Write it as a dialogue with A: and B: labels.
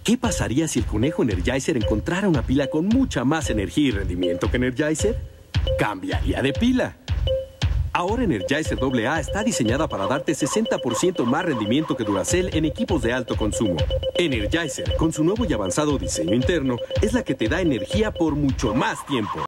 A: ¿Qué pasaría si el conejo Energizer encontrara una pila con mucha más energía y rendimiento que Energizer? Cambiaría de pila. Ahora Energizer AA está diseñada para darte 60% más rendimiento que Duracell en equipos de alto consumo. Energizer, con su nuevo y avanzado diseño interno, es la que te da energía por mucho más tiempo.